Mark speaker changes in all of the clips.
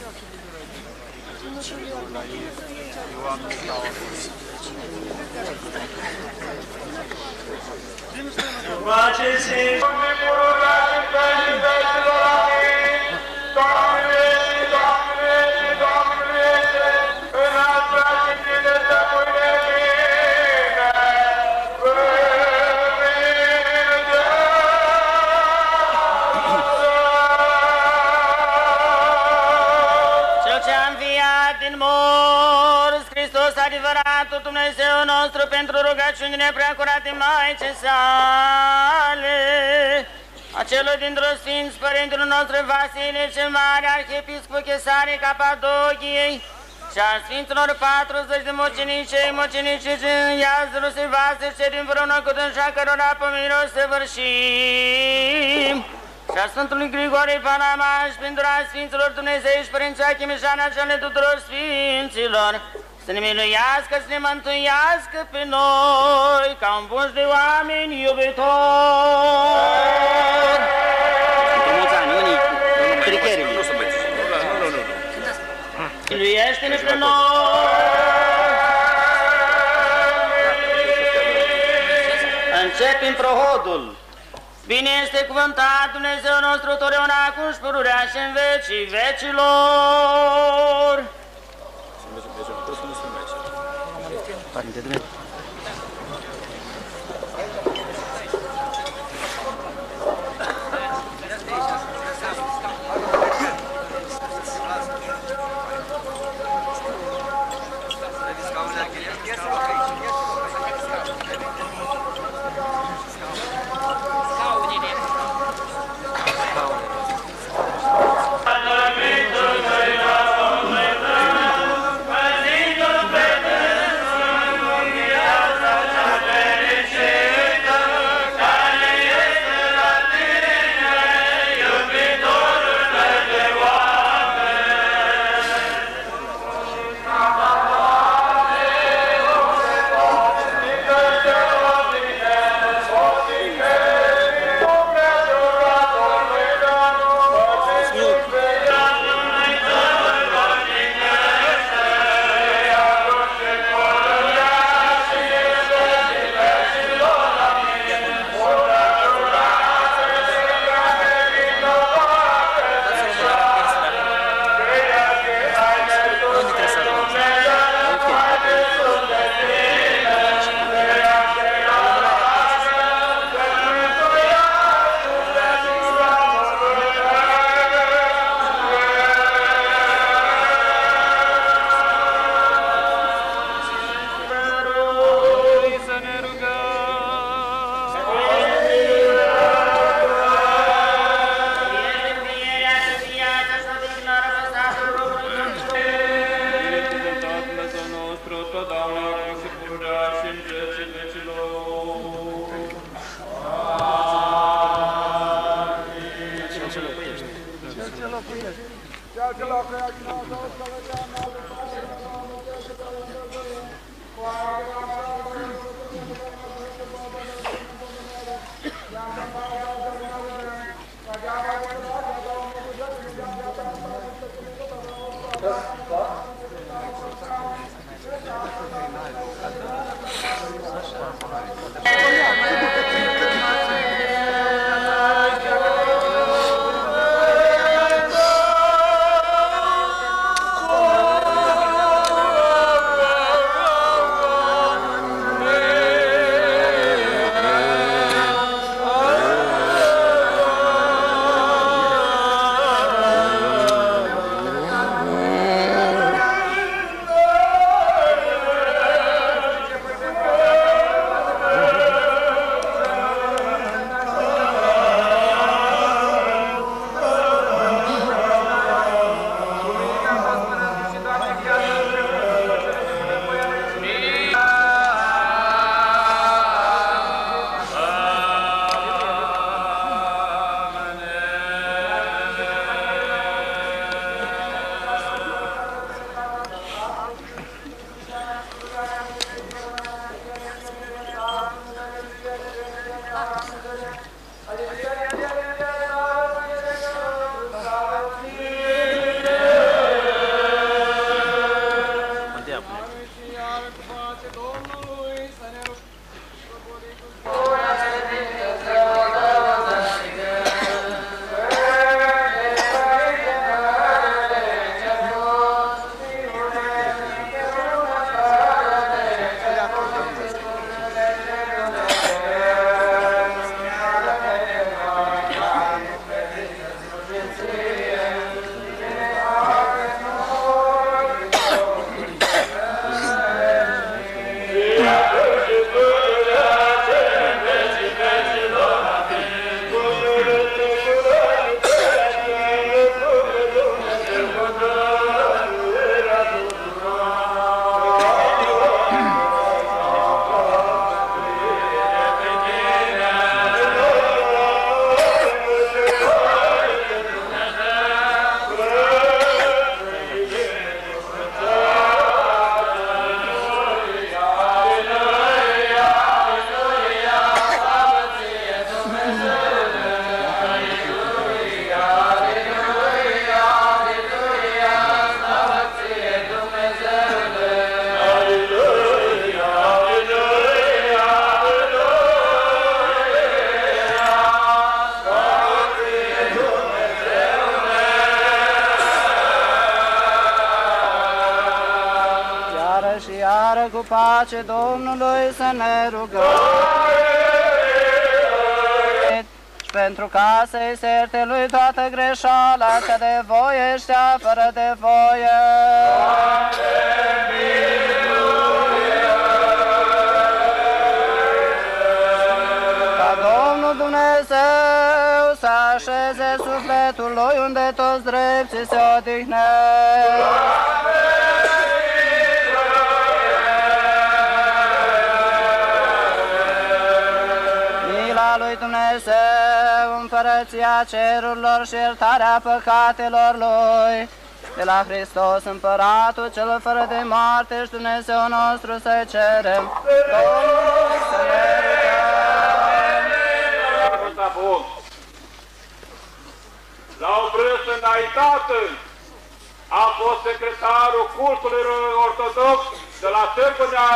Speaker 1: Faceți-mi pururea și pentru veților, amin. Doamne, Doamne, Doamne, în asupra și tine să pune bine, Cel ce a înviat din morți, Hristos adevăratul Dumnezeu nostru, pentru rugăciunile preacurate Maicii sale, acelor dintre Sfinți Părintelui nostru Vasile cel Mare, Arhiepiscopul Chesarei Capadociei, și a Sfinților 40 de mucenici din Iazărul Silvastre, și din vreună cu dânsa cărora pomenilor să vârșim, și a Sfântului Grigore Palamaș, pentru a Sfinților Dumnezei și Părinții Achimișana și ale tuturor Sfinților, să ne miluiască, să ne mântuiască pe noi, ca un bun de oameni iubitori. Sunt mulți ani, unii cricherii. Miluiește-ne pe noi. Începem prohodul. Bine este cuvântat Dumnezeu nostru totdeauna acum și pururea și în vecii vecilor. Părinte Dumnezeu.
Speaker 2: seară cu pace Domnului să ne rugăm. Și pentru ca să-i serte lui toată greșeala, cea de voie și cea fără de voie. Ca Domnul Dumnezeu să așeze sufletul lui unde toți drepții se odihnesc. Mila lui Dumnezeu, împărăția cerurilor și iertarea păcatelor lui, de la Hristos Împăratul cel fără de moarte și Dumnezeu nostru să cerem, Domnului să ne rugăm.
Speaker 3: La o vârstă înaintată a fost secretarul cultului ortodox de la Târgănea,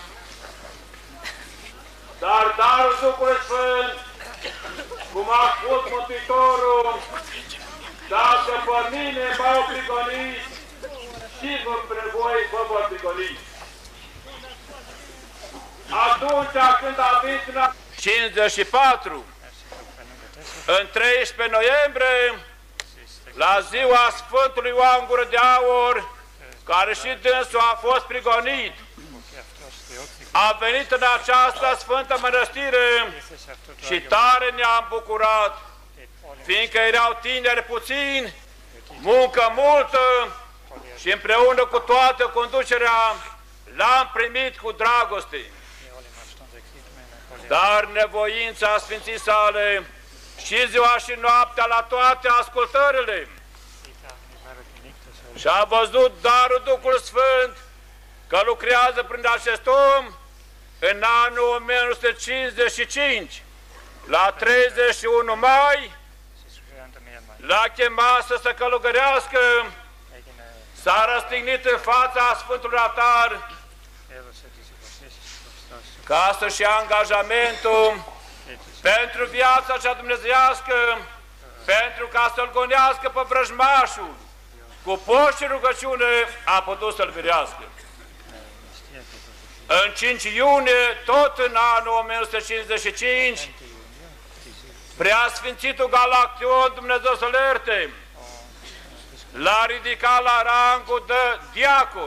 Speaker 3: dar darul Duhului Sfânt, cum a spus Mântuitorul, dacă pe mine m-au prigonit, sigur pre voi vă vor prigoni. Atunci când a venit în 54, în 13 noiembrie, la ziua Sfântului Ioan Gură de Aur, care și dânsul a fost prigonit, a venit în această Sfântă Mănăstire și tare ne-am bucurat, fiindcă erau tineri puțini, muncă multă și împreună cu toată conducerea l-am primit cu dragoste. Dar nevoința Sfinții Sale și ziua și noaptea la toate ascultările și a văzut darul Duhului Sfânt că lucrează prin acest om în anul 1955, la 31 mai, l-a chemat să se călugărească, s-a răstignit în fața Sfântului Altar ca să-și ia angajamentul pentru viața cea dumnezeiască, pentru ca să-l gonească pe vrăjmașul, cu post și rugăciune a putut să-l virească. În 5 iunie, tot în anul 1955, Preasfințitul Galaction, Dumnezeu să-l ierte, l-a ridicat la rangul de diacon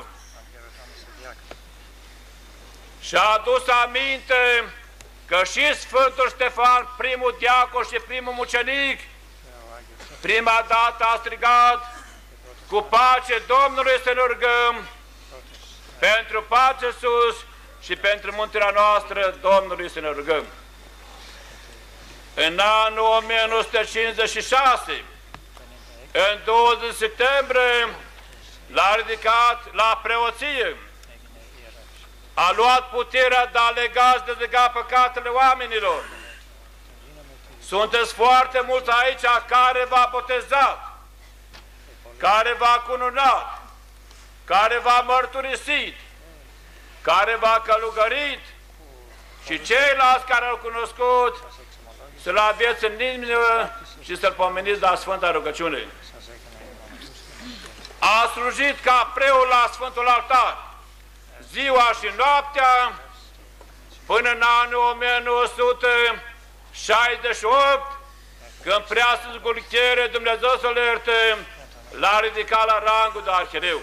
Speaker 3: și a adus aminte că și Sfântul Ștefan, primul diacon și primul mucenic, prima dată a strigat: cu pace Domnului să ne rugăm, pentru pace sus și pentru mântuirea noastră Domnului să ne rugăm. În anul 1956, în 20 septembrie, l-a ridicat la preoție. A luat puterea de a dezlega păcatele oamenilor. Sunteți foarte mulți aici care v-a botezat, care v-a cununat, care v-a mărturisit, care v-a călugărit și ceilalți care au cunoscut, să-l aveți în inimă și să-l pomeniți la Sfânta Rugăciune. A slujit ca preot la Sfântul Altar, ziua și noaptea, până în anul 1968, când Preasfințitul Gulchiere, Dumnezeu să-l ierte, l-a ridicat la rangul de arhiereu.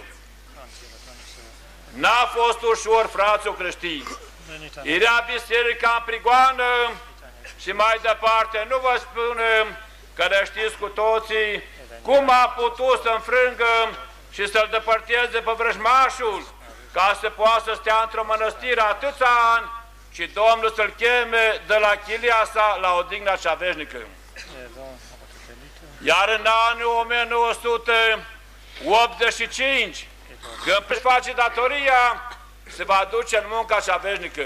Speaker 3: N-a fost ușor, fraților creștini. Era biserica în prigoană și mai departe nu vă spunem că le știți cu toții cum a putut să înfrângă și să-l depărteze pe vrăjmașul ca să poată să stea într-o mănăstire atâția ani și Domnul să-l cheme de la chilia sa la odihna cea veșnică. Iar în anul 1985, când își face datoria, se va duce în munca cea veșnică.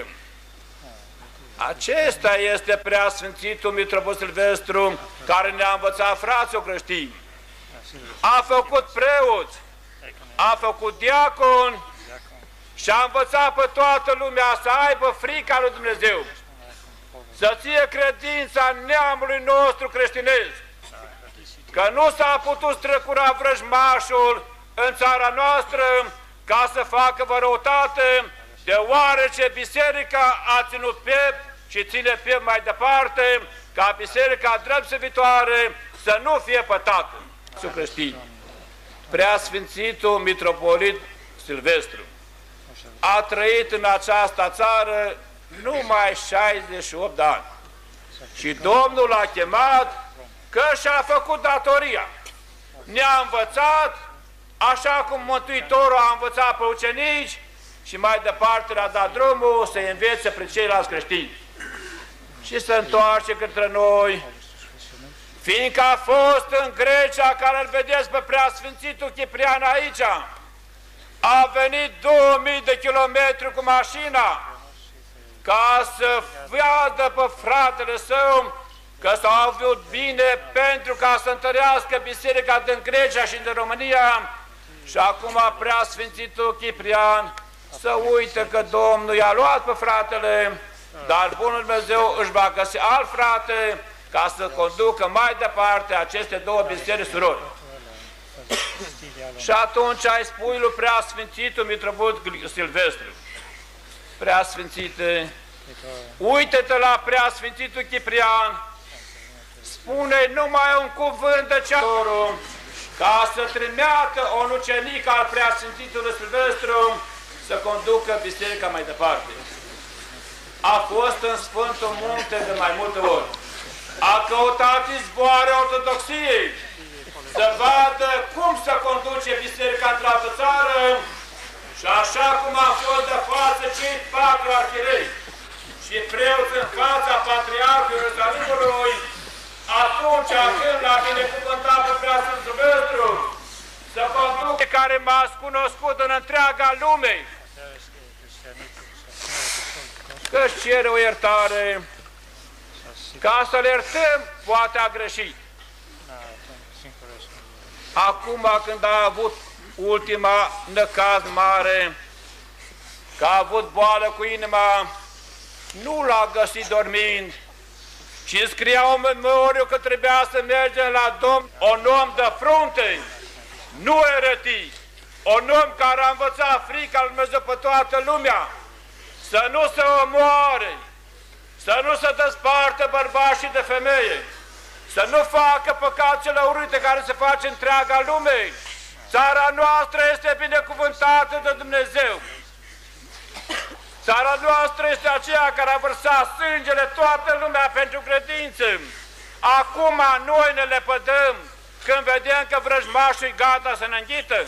Speaker 3: Acesta este Preasfințitul Mitropol Silvestru care ne-a învățat, fraților creștini. A făcut preoți, a făcut diacon și a învățat pe toată lumea să aibă frica lui Dumnezeu, să ție credința neamului nostru creștinesc, că nu s-a putut strecura vrăjmașul în țara noastră ca să facă vă răutate deoarece biserica a ținut piept și ține piept mai departe, ca biserica drept servitoare să nu fie pătată. Să creștini. Preasfințitul mitropolit Silvestru a trăit în această țară numai 68 de ani. Și Domnul l-a chemat că și-a făcut datoria. Ne-a învățat, așa cum Mântuitorul a învățat pe ucenici și mai departe le-a dat drumul să învețe pe ceilalți creștini. Și se întoarce către noi, fiindcă a fost în Grecia, care îl vedeți pe Preasfințitul Ciprian aici, a venit 2000 de kilometri cu mașina ca să vadă pe fratele său că s-a avut bine pentru ca să întărească biserica din Grecia și din România. Și acum Preasfințitul Ciprian să uite că Domnul i-a luat pe fratele, dar Bunul Dumnezeu își va găsi alt frate ca să conducă mai departe aceste două biserici surori. Și atunci ai spui lui Preasfințitul Mitropolit Silvestru: Preasfințite, uite-te la Preasfințitul Ciprian, spune numai un cuvânt de ceară ca să trimeată un ucenic al Preasfințitului Silvestru să conducă biserica mai departe. A fost în Sfântul Munte de mai multe ori. A căutat izvoare ortodoxiei să vadă cum să conduce biserica într-o altă țară și așa cum a fost de față cei 4 arhierei și preoți în fața Patriarhului Ierusalimului, atunci când l-a binecuvântat pe Preasfințitul Silvestru să conducă care m-a cunoscut în întreaga lume, că-și cere o iertare, ca să le iertăm, poate a greșit. Acum când a avut ultima năcaz mare, că a avut boală cu inima, nu l-a găsit dormind, ci scria un memoriu că trebuia să mergem la Domn, un om de frunte, nu eretic, un om care a învățat frica lui Dumnezeu pe toată lumea, să nu se omoare, să nu se despartă bărbații de femeie, să nu facă păcatele urâte care se face întreaga lume. Țara noastră este binecuvântată de Dumnezeu. Țara noastră este aceea care a vărsat sângele toată lumea pentru credință. Acum noi ne lepădăm când vedem că vrăjmașul gata să ne înghită.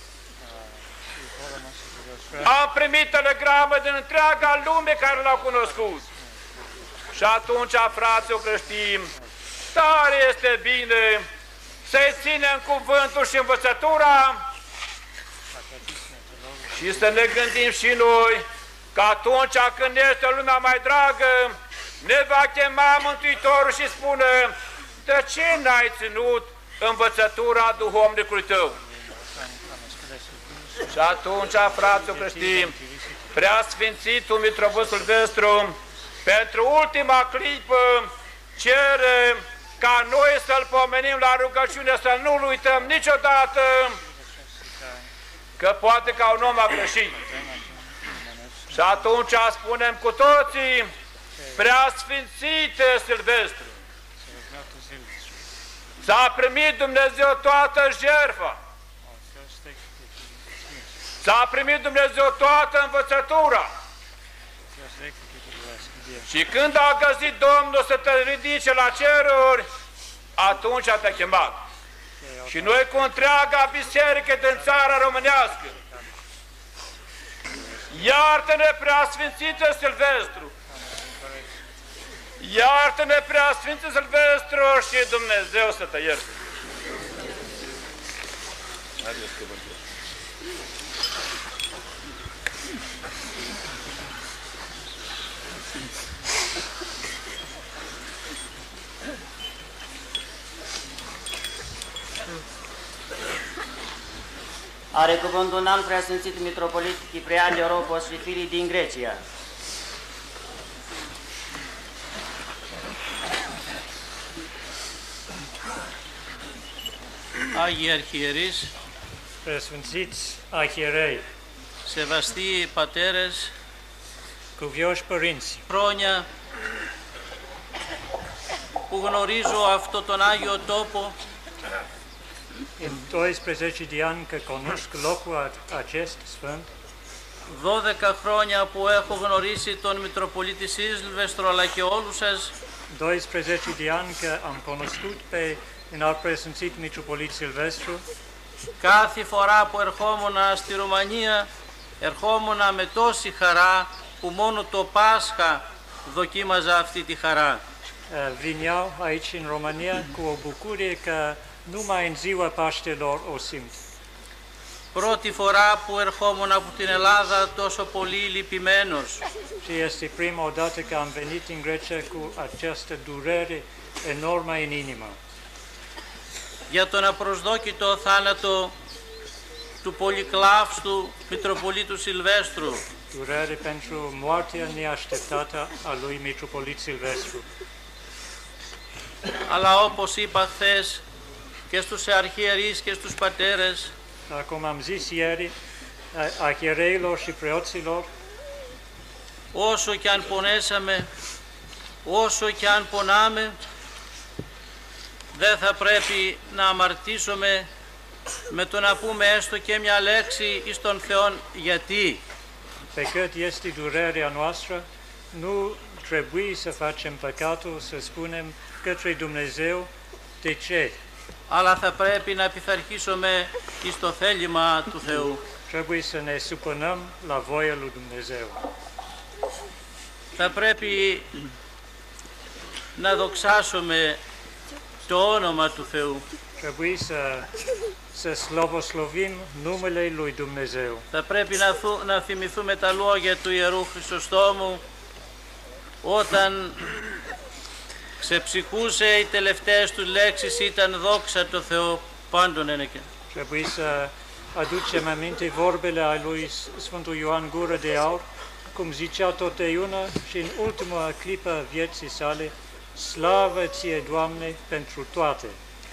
Speaker 3: Am primit telegramă din întreaga lume care l-au cunoscut. Și atunci, fraților creștini, tare este bine să-i ținem cuvântul și învățătura și să ne gândim și noi că atunci când este lumea mai dragă, ne va chema Mântuitorul și spune: de ce n-ai ținut învățătura duhovnicului tău? Și atunci, fraților creștini, Preasfințitul Mitropolit Silvestru, pentru ultima clipă, cere ca noi să-l pomenim la rugăciune, să nu-l uităm niciodată, că poate ca un om a greșit. Și atunci spunem cu toții: Preasfințite Silvestru, s-a primit Dumnezeu toată jertfa, s-a primit Dumnezeu toată învățătura. Și când a găsit Domnul să te ridice la ceruri, atunci te-a chemat. Și noi cu întreaga biserică din țara românească, iartă-ne, Preasfințite Silvestru! Iartă-ne, Preasfințite Silvestru, și Dumnezeu să te ierte!
Speaker 1: Are cuvântul un alt Preasfințit Mitropolit Ciprian Leoropos și Filii din Grecia.
Speaker 4: Άγιοι
Speaker 5: Preasfințiți arhierei,
Speaker 4: σεβαστοί πατέρες, Cuvioși părinți,
Speaker 5: χρόνια που γνωρίζω αυτό τον Άγιο τόπο,
Speaker 4: în 12 de ani că cunosc locul acest sfânt,
Speaker 5: 12 χρόνια που έχω γνωρίσει τον Μητροπολίτη Σίλβεστρο αλλά και όλους σας,
Speaker 4: 12 de ani că am cunoscut pe înalt preasfințit Mitropolit Silvestru,
Speaker 5: κάθε φορά που ερχόμουν στη Ρουμανία, ερχόμουν με τόση χαρά που μόνο το Πάσχα δοκίμαζα αυτή τη χαρά.
Speaker 4: Vineau aici în România cu o bucurie că numai în ziua Paștelor o simt.
Speaker 5: Πρώτη φορά που ερχόμουν από την Ελλάδα τόσο πολύ λυπημένος.
Speaker 4: Și este prima dată că am venit în Grecia cu această durere enormă în inimă.
Speaker 5: Για τον απροσδόκητο θάνατο του πολυκλάφστου Μητροπολίτου Σιλβέστρου.
Speaker 4: Durere pentru moartea neașteptată a lui Mitropolit Silvestru.
Speaker 5: Αλλά όπως είπα χθες και στους αρχιερείς και στους πατέρες,
Speaker 4: Cum am zis ieri, arhiereilor și preoților,
Speaker 5: όσο και αν πονέσαμε, όσο και αν πονάμε, δεν θα πρέπει να αμαρτήσουμε με το να πούμε έστω και μια λέξη εις τον Θεόν γιατί.
Speaker 4: pe cât este durerea noastră, nu trebuie să facem păcatul, să spunem către Dumnezeu de ce.
Speaker 5: Αλλά θα πρέπει να πειθαρχήσουμε εις το θέλημα του Θεού.
Speaker 4: Trebuie să ne supunăm la voia lui Dumnezeu.
Speaker 5: Θα πρέπει να δοξάσουμε το όνομα του Θεού.
Speaker 4: Trebuie să slăvoslovim numele lui Dumnezeu.
Speaker 5: Θα πρέπει να θυμηθούμε τα λόγια του Ιερού Χρυσοστόμου όταν ξεψυχούσε οι τελευταίες του λέξεις ήταν δόξα το Θεό πάντων ενεκέ.
Speaker 4: Trebuie să aducem aminte vorbele a lui Sfântul Ioan Gură de Aur, cum zicea totdeauna și în ultima clipă vieții sale, slavă ție, Doamne, pentru toate.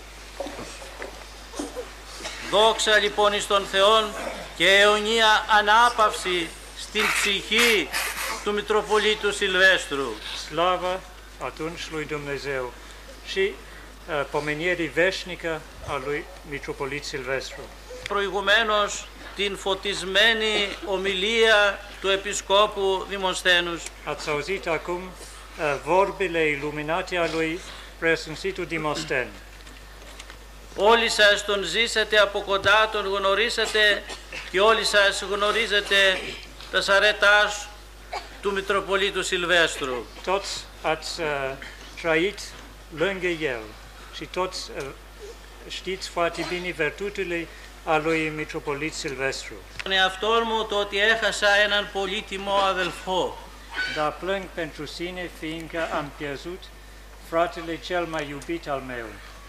Speaker 5: Δόξα λοιπόν εις τον Θεόν και αιωνία ανάπαυση στην ψυχή του Μητροπολίτου Σιλβέστρου.
Speaker 4: Slavă atunci lui Dumnezeu și pomenierii veșnică a lui Mitropolit Silvestru.
Speaker 5: Προηγουμένως την φωτισμένη ομιλία του Επισκόπου Δημοσθένους.
Speaker 4: Ați auzit acum vorbele iluminate a lui Preasfințitul Dimosθεν.
Speaker 5: Όλοι σας τον ζήσατε από κοντά, τον γνωρίσατε και όλοι σας γνωρίζετε τα σαρέτας του Μητροπολίτου Σιλβέστρου.
Speaker 4: Toți ați trăit lângă el și toți știți foarte bine virtuțile a lui Mitropolit Silvestru.
Speaker 5: Τον εαυτόν μου το ότι έχασα έναν πολύτιμο αδελφό.
Speaker 4: Dar plâng pentru sine, fiindcă am pierdut fratele cel mai iubit al meu.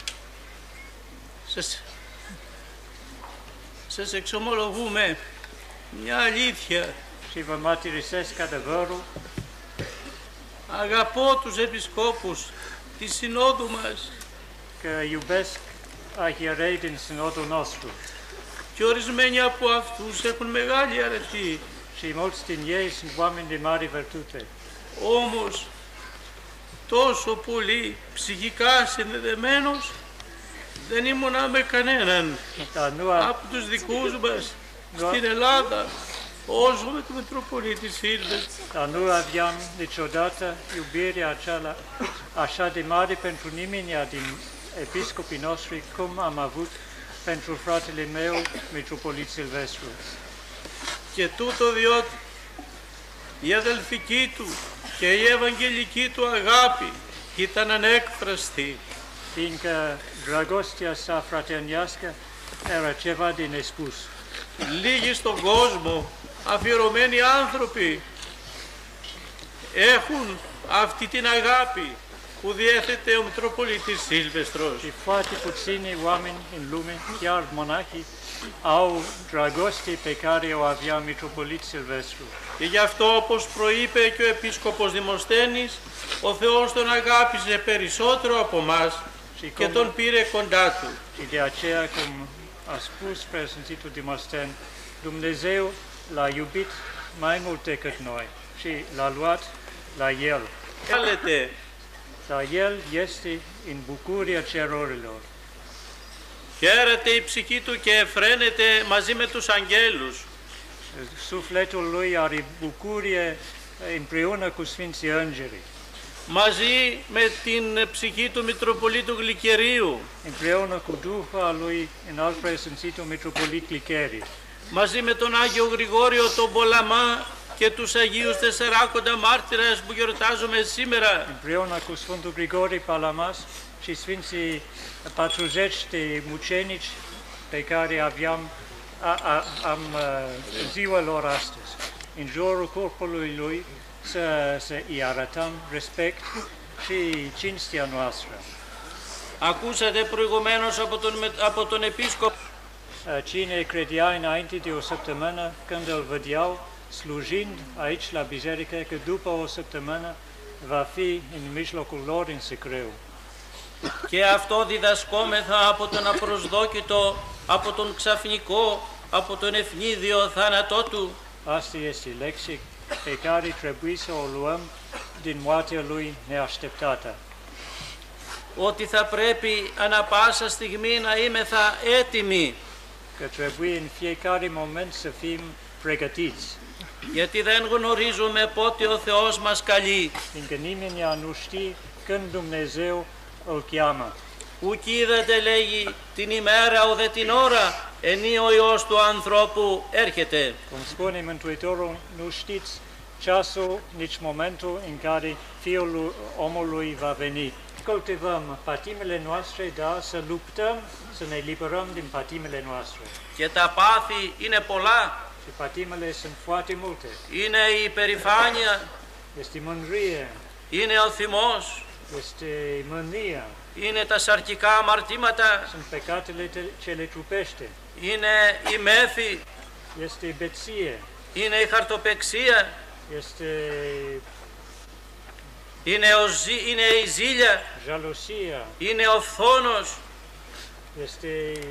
Speaker 5: Σας εξομολογούμε μια αλήθεια.
Speaker 4: Și vă mărturisesc adevărul,
Speaker 5: Αγαπώ τους επισκόπους της Συνόδου μας
Speaker 4: că iubesc arhierei din sinodul nostru
Speaker 5: και ορισμένοι από αυτούς έχουν μεγάλη αρετή.
Speaker 4: și mulți din ei sunt oameni de mare virtute.
Speaker 5: Όμως τόσο πολύ ψυχικά συνδεδεμένος δεν ήμουνα με κανέναν από τους δικούς μας στην Ελλάδα όσο με τον Μητροπολίτη Σίλβεστρου.
Speaker 4: Dar nu aveam niciodată iubirea aceea așa de mare pentru nimeni din episcopii noștri cum am avut pentru fratele meu, Mitropolit Silvestru.
Speaker 5: Και τούτο διότι η αδελφική του και η ευαγγελική του αγάπη ήταν ανέκφραστη.
Speaker 4: Fiindcă dragostea sa fraternească era ceva de nespus.
Speaker 5: Λίγοι στον κόσμο, αφιερωμένοι άνθρωποι, έχουν αυτή την αγάπη που διέθετε ο Μητροπολίτης Σίλβεστρος.
Speaker 4: Și foarte puțini oameni în lume, chiar monahii, au dragoste pe care o avea Mitropolit Silvestru.
Speaker 5: Και γι' αυτό, όπως προείπε και ο Επίσκοπος Δημοσθένης, ο Θεός τον αγάπησε περισσότερο από μας και τον πήρε κοντά του.
Speaker 4: Și de aceea, cum a spus Preasfințitul Dimosθεν, Dumnezeu l-a iubit mai mult decât noi și l-a luat la el.
Speaker 5: Θέλετε.
Speaker 4: Dar el este în bucuria cerurilor.
Speaker 5: Χαίρεται η ψυχή του και εφραίνεται μαζί με τους αγγέλους.
Speaker 4: Sufletul lui are bucurie împreună cu Sfinții Îngeri.
Speaker 5: Μαζί με την ψυχή του Μητροπολίτου Γλυκερίου.
Speaker 4: Împreună cu Duhul lui înalt preasfințitul Mitropolit Gliceri.
Speaker 5: Μαζί με τον Άγιο Γρηγόριο τον Πολαμά και τους Αγίους Τεσσεράκοντα Μάρτυρες που γιορτάζουμε σήμερα.
Speaker 4: Împreună cu Sfântul Grigore Palamas și Sfinții 40 de mucenici pe care am ziua lor astăzi. În jurul corpului lui să îi arătăm respect și cinstea noastră.
Speaker 5: Ακούσατε προηγουμένως από τον Επίσκοπο.
Speaker 4: Cine credea înainte de o săptămână, când îl vedeau slujind aici la biserică, că după o săptămână va fi în mijlocul lor în secreu.
Speaker 5: Και αυτό διδασκόμεθα από τον απροσδόκητο, από τον ξαφνικό, από τον ευνίδιο θάνατό του.
Speaker 4: Asta este lecție pe care trebuie să o luăm din moartea lui neașteptată.
Speaker 5: Ότι θα πρέπει ανα πάσα στιγμή να είμεθα έτοιμοι.
Speaker 4: Că trebuie în fiecare moment să fim pregătiți.
Speaker 5: Γιατί δεν γνωρίζουμε πότε ο Θεός μας καλεί.
Speaker 4: Fiindcă nimeni nu știe când Dumnezeu îl cheamă.
Speaker 5: Ουκ είδατε, λέγει, την ημέρα ουδε την ώρα, ενή ο Υιός του ανθρώπου έρχεται.
Speaker 4: Cum spune Mântuitorul, nu știți ceasul, nici momentul în care Fiul omului va veni. Cultivăm patimile noastre, da, să luptăm, să ne liberăm din patimile noastre.
Speaker 5: Και τα πάθη είναι πολλά.
Speaker 4: Și patimile sunt foarte multe.
Speaker 5: Είναι η υπερηφάνεια,
Speaker 4: Este mândrie,
Speaker 5: είναι ο θυμός,
Speaker 4: este mânia,
Speaker 5: είναι τα σαρκικά αμαρτήματα,
Speaker 4: sunt pecatele cele trupește,
Speaker 5: είναι η μέθη,
Speaker 4: este beție,
Speaker 5: είναι η χαρτοπεξία,
Speaker 4: este
Speaker 5: είναι η ζήλια,
Speaker 4: jalosia,
Speaker 5: είναι ο φθόνος.
Speaker 4: este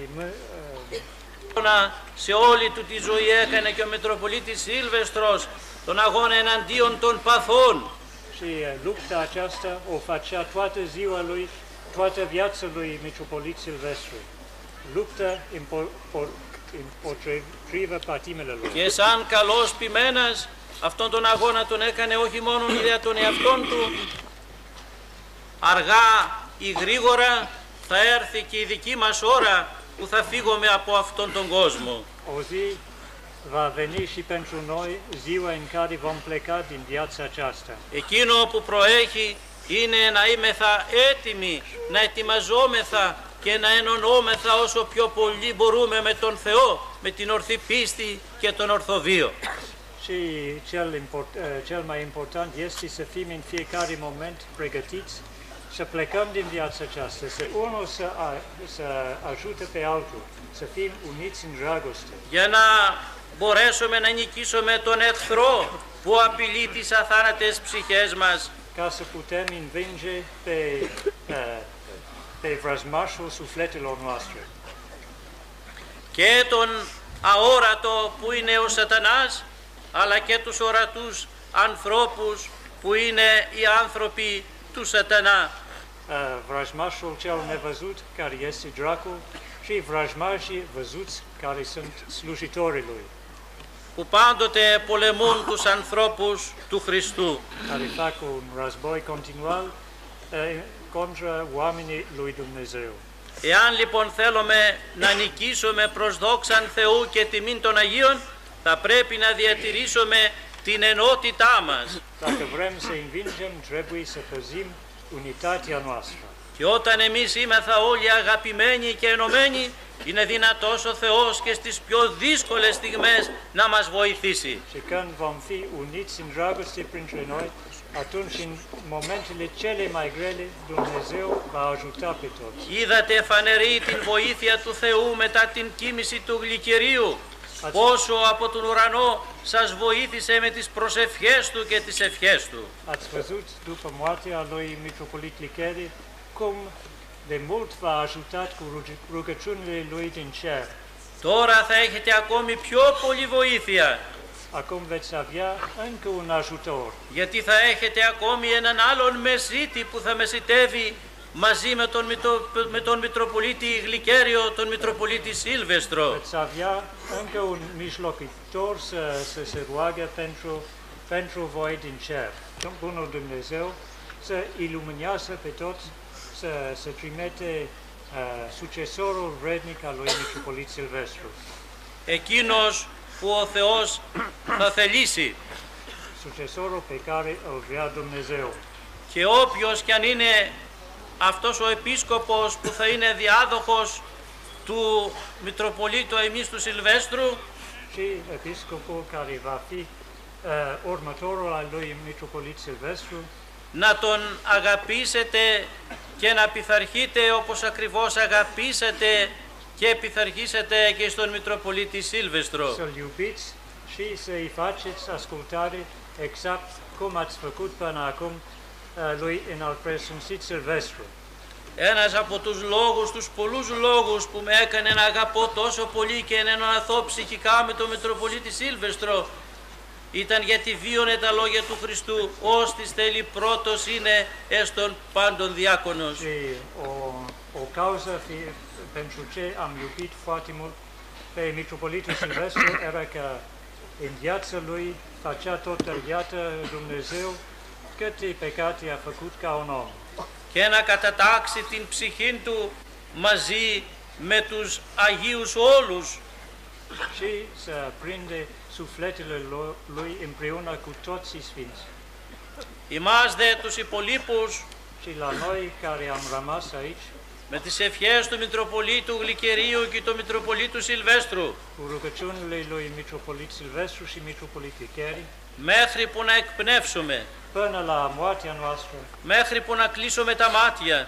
Speaker 5: Σε όλη του τη ζωή έκανε και ο Μητροπολίτης Σίλβεστρος τον αγώνα εναντίον των παθών.
Speaker 4: și lupta aceasta o facea toată ziua lui, toată viața lui Mitropolit Silvestru. Luptă împotriva patimelor lui.
Speaker 5: Και σαν καλός ποιμένας αυτόν τον αγώνα τον έκανε όχι μόνο για τον εαυτόν του. Αργά ή γρήγορα θα έρθει και η δική μας ώρα που θα φύγουμε από αυτόν τον κόσμο.
Speaker 4: O zi va veni și pentru noi ziua în care vom pleca din viața aceasta.
Speaker 5: Εκείνο που προέχει είναι να είμεθα έτοιμοι, να ετοιμαζόμεθα και να ενωνόμεθα όσο πιο πολύ μπορούμε με τον Θεό, με την ορθή πίστη και τον ορθό βίο.
Speaker 4: Și cel mai important este să fim în fiecare moment pregătiți să plecăm din viața aceasta, să unul să ajute pe altul, să fim uniți în dragoste.
Speaker 5: Για να μπορέσουμε να νικήσουμε τον εχθρό που απειλεί τις αθάνατες ψυχές μας.
Speaker 4: Ca să putem învinge pe vrăjmașul sufletelor noastre.
Speaker 5: Και τον αόρατο που είναι ο σατανάς, αλλά και τους ορατούς ανθρώπους που είναι οι άνθρωποι του σατανά.
Speaker 4: Vrăjmașul cel nevăzut, care este dracul, și vrăjmașii văzuți, care sunt slujitorii lui.
Speaker 5: Που πάντοτε πολεμούν τους ανθρώπους του Χριστού.
Speaker 4: Care fac un război continual contra oamenii lui Dumnezeu.
Speaker 5: Εάν λοιπόν θέλουμε να νικήσουμε προς δόξαν Θεού και τιμήν των Αγίων, θα πρέπει να διατηρήσουμε την ενότητά μας.
Speaker 4: Dacă vrem să învingem, trebuie să păzim unitatea noastră.
Speaker 5: Και όταν εμείς είμεθα όλοι αγαπημένοι και ενωμένοι, είναι δυνατός ο Θεός και στις πιο δύσκολες στιγμές να μας βοηθήσει.
Speaker 4: Și când vom fi uniți în dragoste printre noi, atunci în momentele cele mai grele Dumnezeu va ajuta pe toți.
Speaker 5: Είδατε φανερή την βοήθεια του Θεού μετά την κοίμηση του Γλυκερίου, πόσο από τον ουρανό σας βοήθησε με τις προσευχές του και τις ευχές του.
Speaker 4: Ați văzut după moartea lui Mitropolit Gliceri cum de mult v-a ajutat cu rugăciunile lui din cer.
Speaker 5: Τώρα θα έχετε ακόμη πιο πολύ βοήθεια.
Speaker 4: acum veți avea încă un ajutor.
Speaker 5: Γιατί θα έχετε ακόμη έναν άλλον μεσίτη που θα μεσιτεύει μαζί με τον Μητροπολίτη Γλυκέριο, τον Μητροπολίτη Silvestro.
Speaker 4: Veți avea încă un mijlocitor să se roagă pentru voi din cer. Bunul Dumnezeu să iluminează pe toți, să trimite succesorul vrednic al lui Mitropolit Silvestru.
Speaker 5: Εκείνος που ο Θεός θα θελήσει.
Speaker 4: Succesorul pe care îl vrea Dumnezeu.
Speaker 5: Και όποιος κι αν είναι αυτός ο επίσκοπος που θα είναι διάδοχος του Μητροπολίτου εμείς του Silvestru,
Speaker 4: Și episcopul care va fi următorul al lui Mitropolit Silvestru,
Speaker 5: να τον αγαπήσετε και να πειθαρχείτε όπως ακριβώς αγαπήσατε και πειθαρχήσετε και στον Μητροπολίτη Silvestro.
Speaker 4: Să-l iubiți și să-i faceți ascultare exact cum ați făcut până acum lui Înaltpreasfințit Silvestru.
Speaker 5: Ένας από τους λόγους, τους πολλούς λόγους που με έκανε να αγαπώ τόσο πολύ και να ενωθώ ψυχικά με τον Μητροπολίτη Silvestro ήταν γιατί βίωνε τα λόγια του Χριστού, ώστις θέλει πρώτος είναι έστον πάντων διάκονος.
Speaker 4: Și o cauză pentru ce am iubit foarte mult pe Mitropolitul Silvestru era că în viața lui facea tot iată Dumnezeu câte păcate a făcut ca un om.
Speaker 5: Και να κατατάξει την ψυχή του μαζί με τους Αγίους όλους.
Speaker 4: Și să prinde sufletele lui împreună cu toți sfinți.
Speaker 5: Imάς δε τους υπολείπους,
Speaker 4: Și la noi care am rămas aici,
Speaker 5: με τις ευχές του Μητροπολίτου Γλυκερίου και του Μητροπολίτου Silvestru,
Speaker 4: cu rugăciunile lui Mitropolit Silvestru și Mitropolit Ghicheri,
Speaker 5: μέχρι που να εκπνεύσουμε,
Speaker 4: până la moartea noastră,
Speaker 5: μέχρι που να κλείσουμε τα μάτια,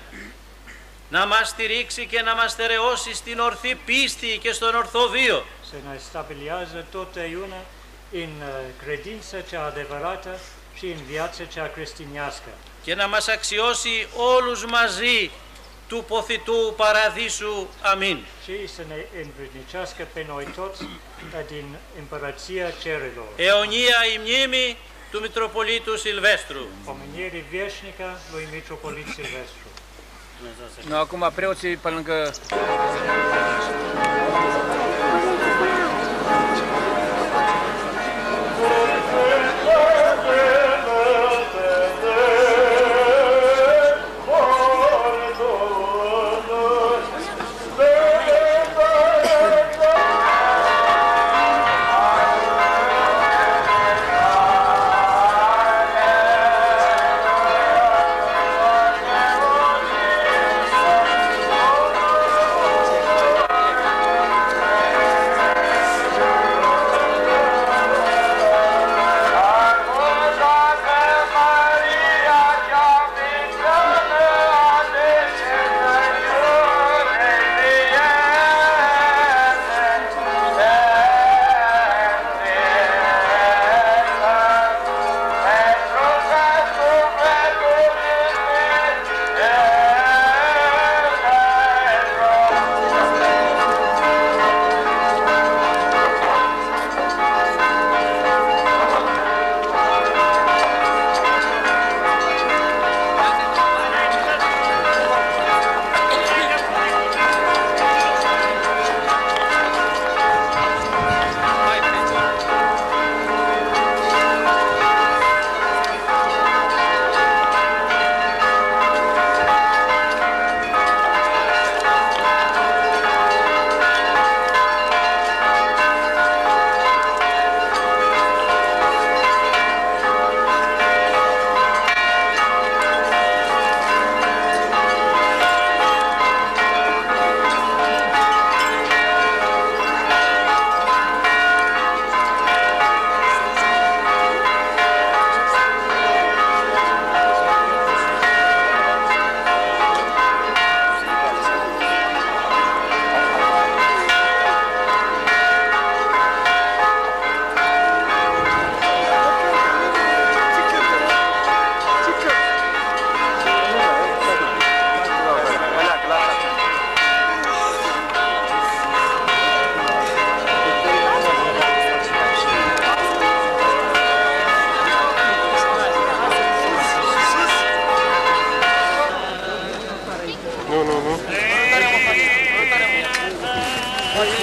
Speaker 5: να μας στηρίξει και να μας στερεώσει στην ορθή πίστη και στον ορθό βίο.
Speaker 4: să ne stabilizează totdeauna în credința cea adevărată și în viața cea creștinească.
Speaker 5: Και να μας αξιώσει όλους μαζί του ποθητού παραδείσου. Αμήν.
Speaker 4: Și să ne învrednicească pe noi toți din împărăția cerurilor.
Speaker 5: Αιωνία η μνήμη του Μητροπολίτου Silvestru.
Speaker 4: Pomeniere veșnică lui Mitropolit Silvestru.
Speaker 6: Acum preoții pe lângă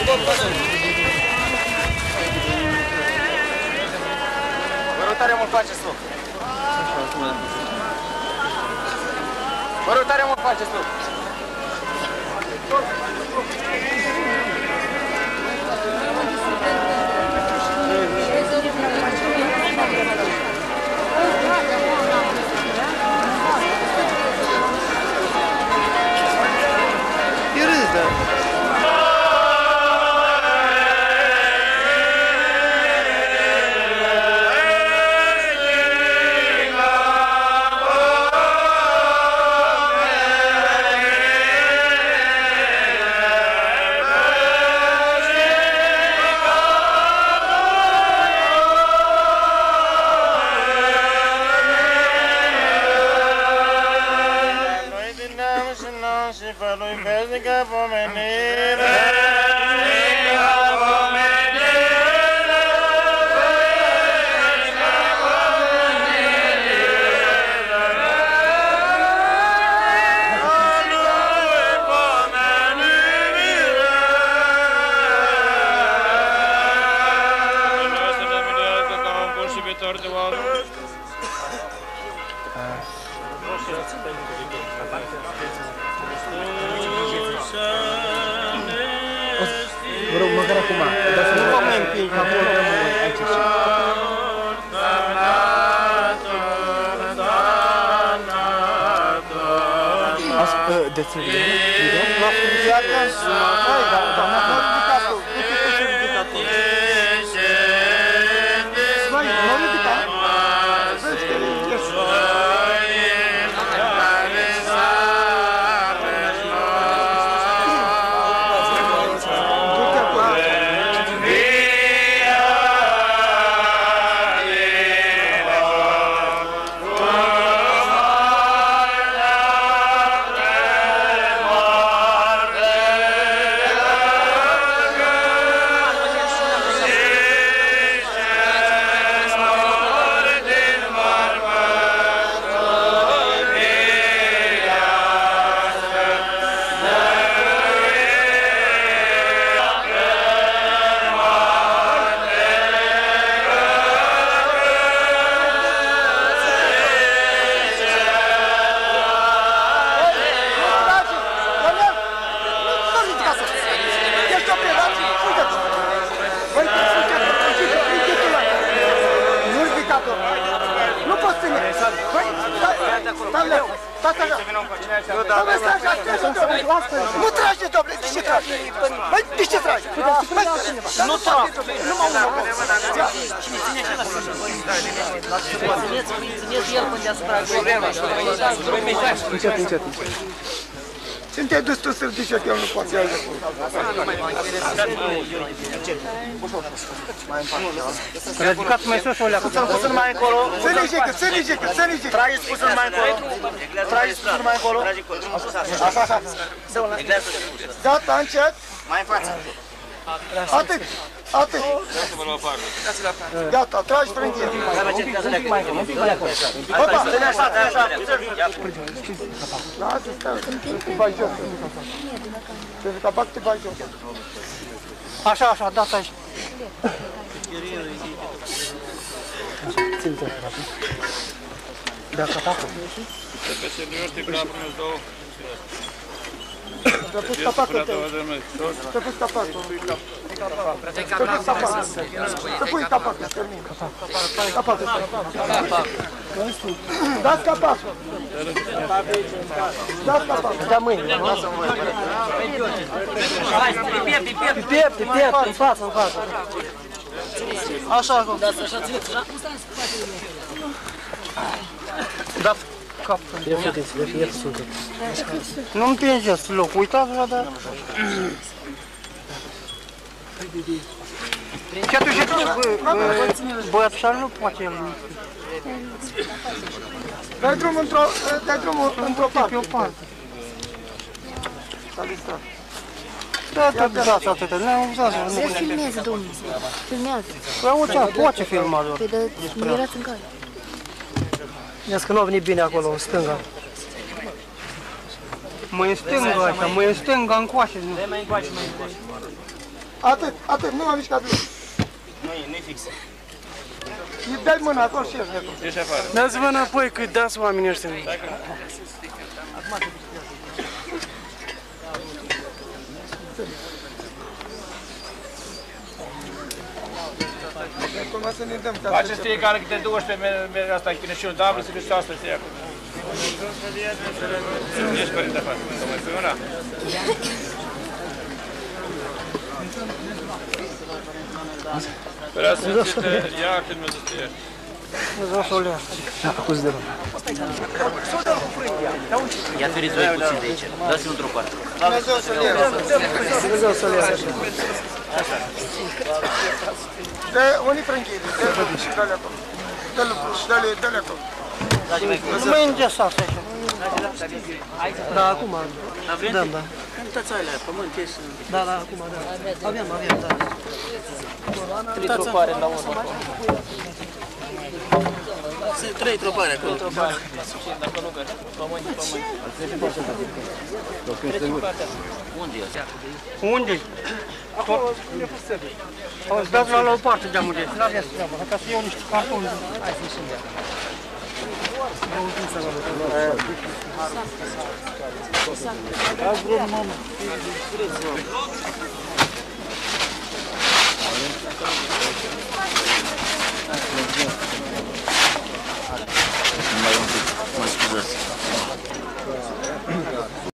Speaker 7: Vă rog tare mult faceți loc. Vă rog tare mult faceți loc.
Speaker 8: Vă rog, măcar acum, dar să nu vă mai împing, că apoi rămâne aici așa. De ce? La furiată? Hai, dar n-a fost ridicat-o. Uite că s-a ridicat-o. Mai, n-a ridicat. Vezi că ridicat. Nu trage, domnule, de ce trage? Băi, de ce trage? Nu trage, nu mă unul. Cine ține acela? Țineți el până deasupra găurilor. Încet, încet. Când te-ai dus tu să ridici că el nu poate ia de acolo. Ridicați mai sus o leacă. Puțin, puțin mai încolo. Să ridică, să ridică, să ridică. Trageți puțin mai încolo. Trageți puțin mai încolo. Așa, așa. Gata, încet. Mai în față. Atât, atât. Gata, tragi frânghie. Un pic mai acolo. Opa, ține așa, ține așa. Lasă, stai, te bai jos. Trebuie capac, te bai jos. Așa, așa, dați aici. Ține-te, rapid. Da, capacul. Te pus capacul tău. Te pus capacul. Te pus capacul. Te pui capacul, termin. Capacul. Dați capacul. Dați capacul. Da mâine. Pe piept, în față, în față. Așa acum. Da capul. Nu împingeți loc, uitați-vă, dar... Și atunci băiatușarul nu poate el. Dai drumul într-o parte. S-a distrat. Da, dați atâta, ne uzați-vă.
Speaker 9: Se filmează, domnule, filmează.
Speaker 2: Păi, poate filma doar.
Speaker 9: Păi, dar nu erați în care?
Speaker 2: Ia-ți că nu a venit bine acolo, în stânga. Mai în stânga așa, mai în stânga, încoace. Mai încoace, mai încoace.
Speaker 8: Atât, nu m-am mișcat deloc.
Speaker 1: Nu-i fix.
Speaker 8: Îi dai mâna acolo și ești acolo.
Speaker 3: Ești afară.
Speaker 10: Dați-vă înapoi că dați oamenii ăștia.
Speaker 8: Acum să ne dăm ca
Speaker 3: Faceți fiecare câte 12 asta închine și un tablă să fiți asta să ia acolo. Ești părinte afară, să mai pui una? Părea să te iartă, Dumnezeu să te iartă.
Speaker 10: Dumnezeu să o lea. Acuzi de rău.
Speaker 1: Ia feriți voi puțin de aici. Dați-l într-o parte.
Speaker 8: Dumnezeu să le ia.
Speaker 10: Dumnezeu să o lea.
Speaker 8: Unii frânghiri, dă-l și dă-le acolo. Dă-le acolo.
Speaker 10: Nu mai îngesat așa. Da, acum. Dăm, da.
Speaker 1: Cântați alea, pământ, ești.
Speaker 10: Da, acum, da. Aveam, da.
Speaker 1: Trei tropare la unul. Sunt 3 tropare acolo. Dacă nu mergi, pământ. Unde e?
Speaker 10: Unde? Acolo, unde a fost sebe. Îți dați la o parte geamul de la restul treaba, ca să iau niște cartoni. Hai să ieșim de acolo. Azi vreau, mamă.